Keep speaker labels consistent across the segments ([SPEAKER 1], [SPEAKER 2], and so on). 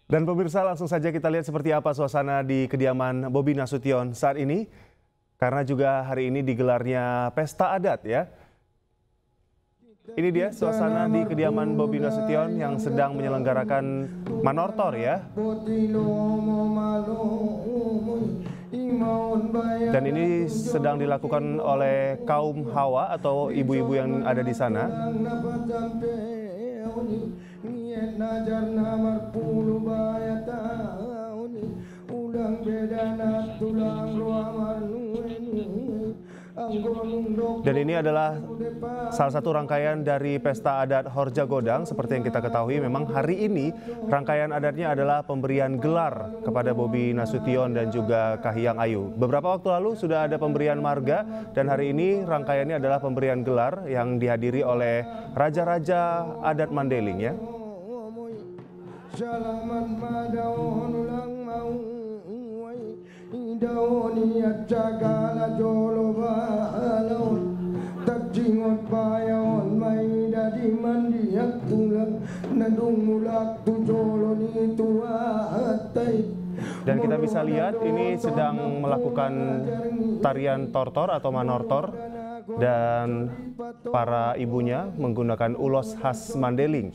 [SPEAKER 1] Dan pemirsa, langsung saja kita lihat seperti apa suasana di kediaman Bobi Nasution saat ini. Karena juga hari ini digelarnya pesta adat ya. Ini dia suasana di kediaman Bobi Nasution yang sedang menyelenggarakan manortor ya. Dan ini sedang dilakukan oleh kaum Hawa atau ibu-ibu yang ada di sana. Dan ini adalah salah satu rangkaian dari pesta adat Horja Godang. Seperti yang kita ketahui, memang hari ini rangkaian adatnya adalah pemberian gelar kepada Bobi Nasution dan juga Kahiyang Ayu. Beberapa waktu lalu sudah ada pemberian marga dan hari ini rangkaiannya adalah pemberian gelar yang dihadiri oleh raja-raja adat Mandailing ya. Dan kita bisa lihat ini sedang melakukan tarian tortor atau manortor dan para ibunya menggunakan ulos khas Mandailing.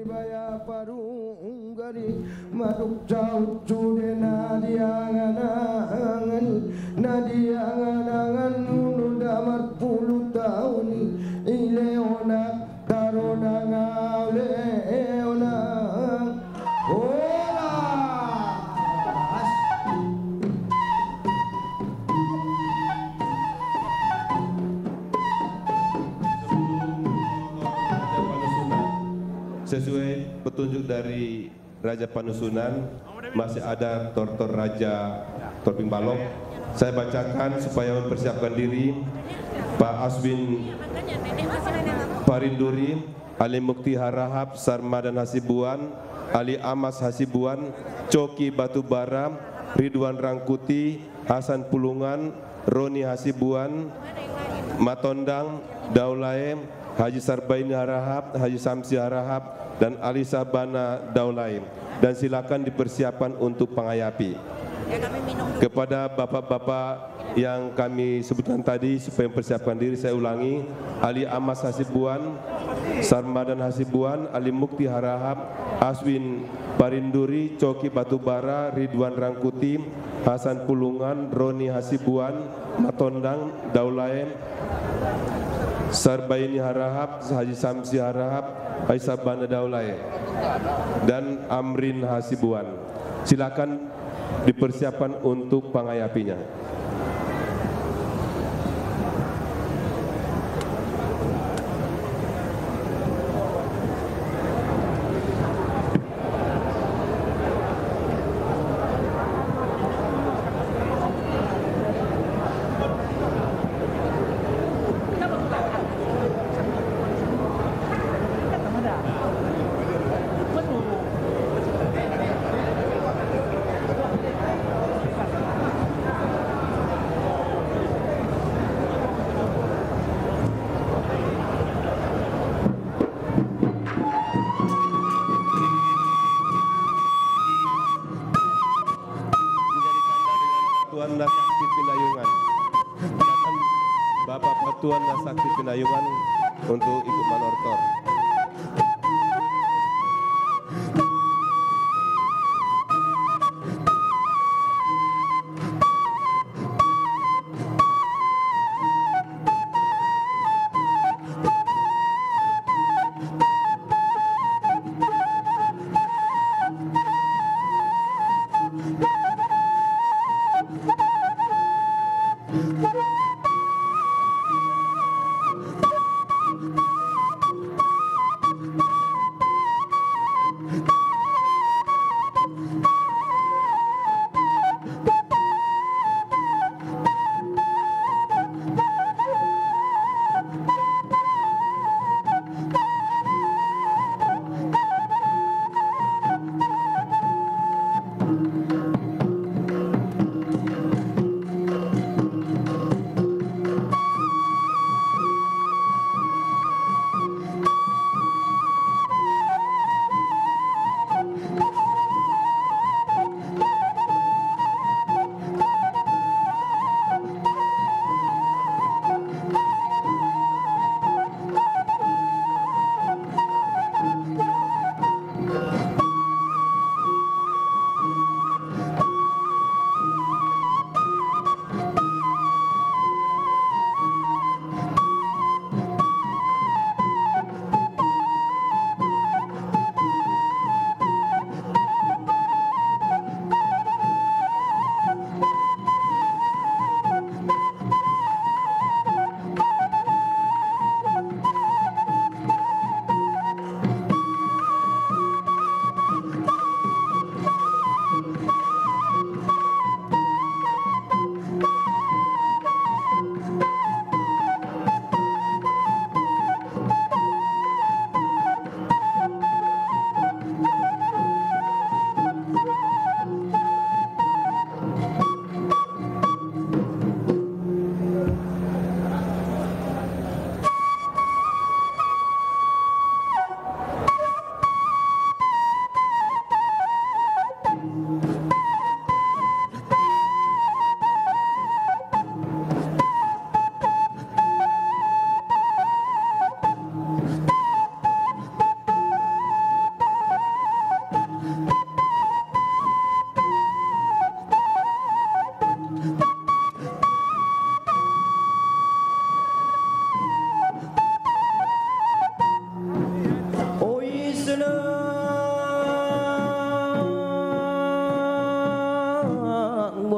[SPEAKER 2] Sesuai petunjuk dari Raja Panusunan, masih ada tortor Raja Torping Balok. Saya bacakan supaya mempersiapkan diri. Pak Aswin Parinduri, Ali Mukti Harahap, Sarmadan Hasibuan, Ali Amas Hasibuan, Coki Batubara, Ridwan Rangkuti, Hasan Pulungan, Roni Hasibuan, Matondang, Daulae, Haji Sarbaini Harahap, Haji Samsi Harahap, dan Ali Sabana Daulae. Dan silakan dipersiapkan untuk pengayapi. Kepada bapak-bapak yang kami sebutkan tadi supaya mempersiapkan diri, saya ulangi: Ali Amas Hasibuan, Sarmadan Hasibuan, Ali Mukti Harahap, Aswin Parinduri, Coki Batubara, Ridwan Rangkuti, Hasan Pulungan, Roni Hasibuan, Matondang, Daulae, Sarbaini Harahap, Haji Samsi Harahap, Haji Sabana Daulae, dan Amrin Hasibuan. Silakan dipersiapkan untuk pengayapinya. Patuan Nasakti Pinayungan. Silakan Bapak Patuan Nasakti Pinayungan untuk ikut manortor.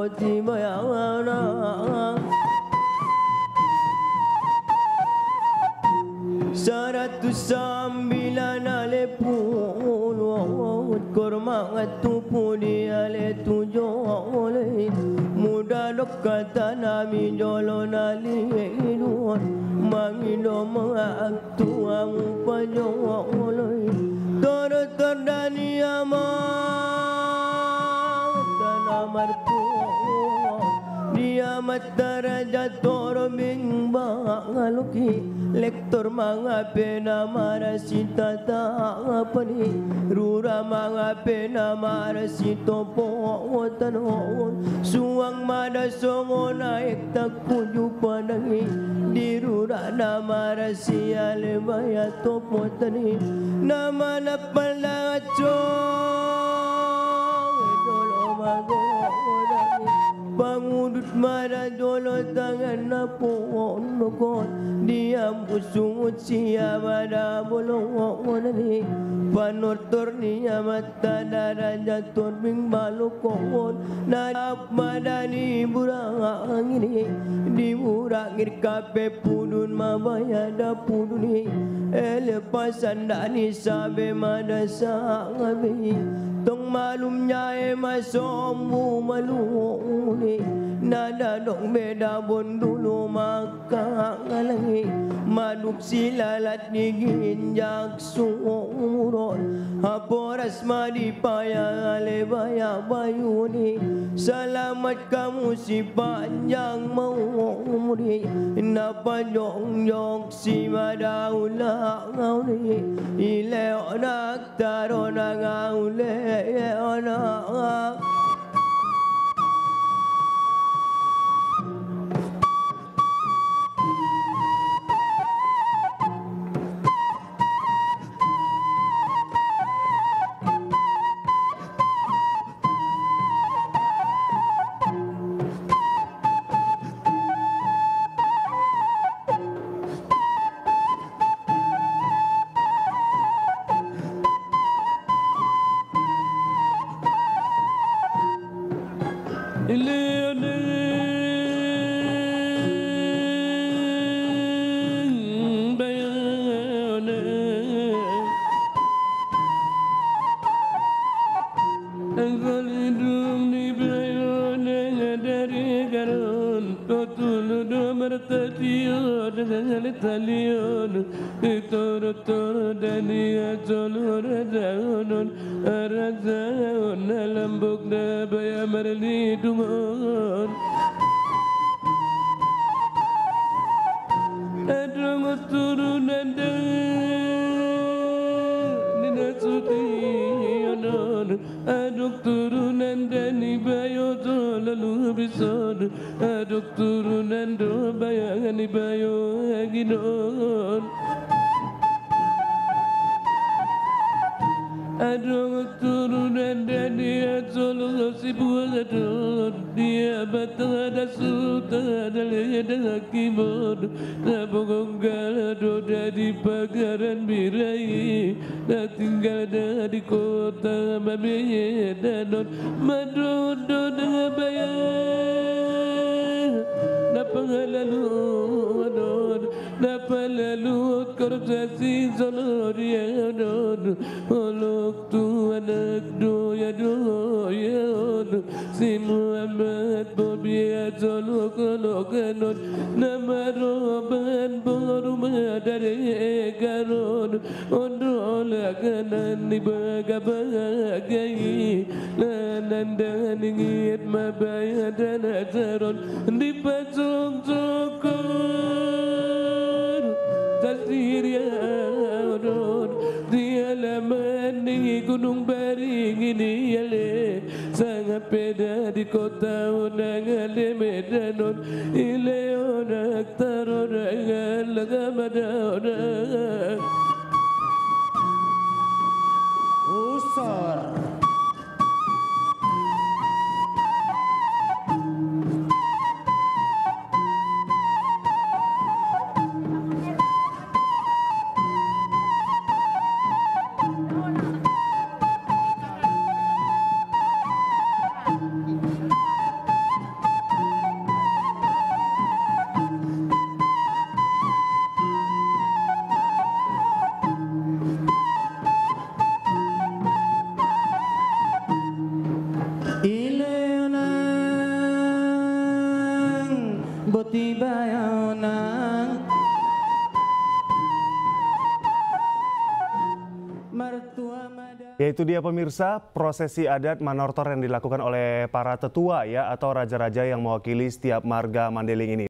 [SPEAKER 3] tibayana Seratus sembilan ale puluh Kurma tupu dia ale tujuh le Muda dekat nami jolon ali idun Mangido mengaktu amu pajong le Toro terdani amat tanamar dia mataraja toro bingbang aluki lektor mga pena marasita tapani rura mga pena marasito po tanon suang madasongo naik takuju panangi di rura na marasiya lebaya topo tani nama napalacho dolo mago Pangudut mara dolo tangan na pohon nukon Diam usungut siya mada bolong onani Panortor niya mata daraja torbing balukon Nadap madani burang ini Di burangir kape pudun mabayada puduni Elepasan dani sabe madasa ngabi Tong malumnya masomu maluni Nada dong beda bon dulu maka ngalangi Maduk silalat digin jak sumuron Haporas madipaya alebaya bayuni Selamat kamu si panjang maumuri Napa jong si madaula ngauni Ileo naktaro na ngaule ona Aduk turunan dani bayo lalu bisod Aduk turunan do bayangan bayo aginon Aduk turunan dani atolo si buadon Dia batada sulta daleda kibod Na bogonggal do di pagaran birai Na tinggal di kota mabeye danon Madodo dengan bayar Na pangalalu adon Na palalut korupsi solo dia adon Olok tu anak do ya Si Muhammad Bobi solo kolokanon Nama roban boru madare garon Ondo lakanan ni bagabagai Lanandan ingit mabaya dan azaron Di pasong sokor Tasirya odon Di alaman ni gunung baring ini yale Sangat beda di kota unang ale medanon Ileo naktaron angan lagamadon
[SPEAKER 4] Usor boti bayona.
[SPEAKER 1] Ya, itu dia pemirsa, prosesi adat Manortor yang dilakukan oleh para tetua ya atau raja-raja yang mewakili setiap marga Mandailing ini.